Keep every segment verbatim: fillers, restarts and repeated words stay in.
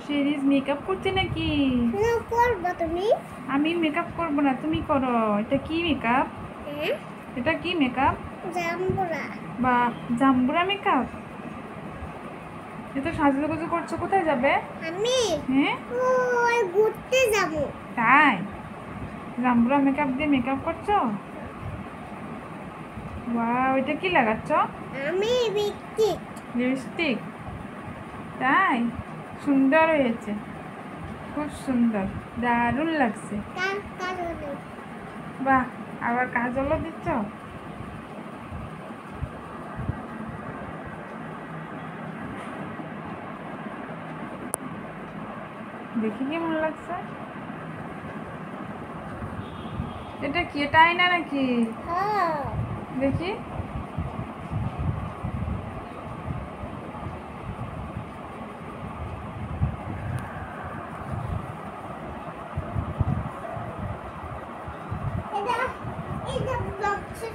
শিরিজ makeup করছে নাকি? করবো তুমি? আমি মেকআপ করব না, তুমি করো। এটা কি মেকআপ? এটা কি মেকআপ? জাম্বুরা। বা জাম্বুরা মেকআপ? এত সাজুগুজু করছো, কোথায় যাবে? আমি হ্যাঁ, ওই ঘুরতে যাব। তাই জাম্বুরা মেকআপ দিয়ে মেকআপ করছো? ওয়াও, এটা কি লাগাচ্ছ? আমি লিপস্টিক। লিপস্টিক? তাই সুন্দর হয়েছে, খুব সুন্দর, দারুণ লাগছে। কার কারণে? বাহ, আবার কাজলও দিচ্ছ? দেখি কেমন লাগছে। এটা কি? এটা আয়না নাকি? হ্যাঁ। দেখি। এটা এটা ব্লকছে।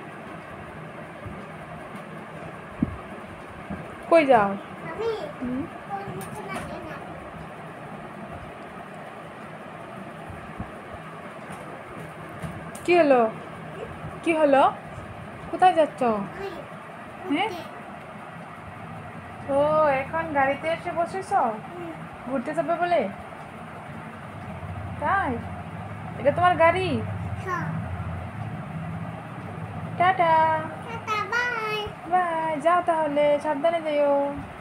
কই যাও? আমি হুম? কোন কিছু লাগে না। কি হলো? কি হলো? কোথায় যাচ্ছ? আমি হ্যাঁ? ঘুরতে। ও, এখন গাড়িতে এসে বসেছ হুম, ঘুরতে যাবে বলে? তাই? এটা তোমার গাড়ি? হ্যাঁ। টাটা। Tata, by. বাই, যাও তাহলে, সাবধানে যেও।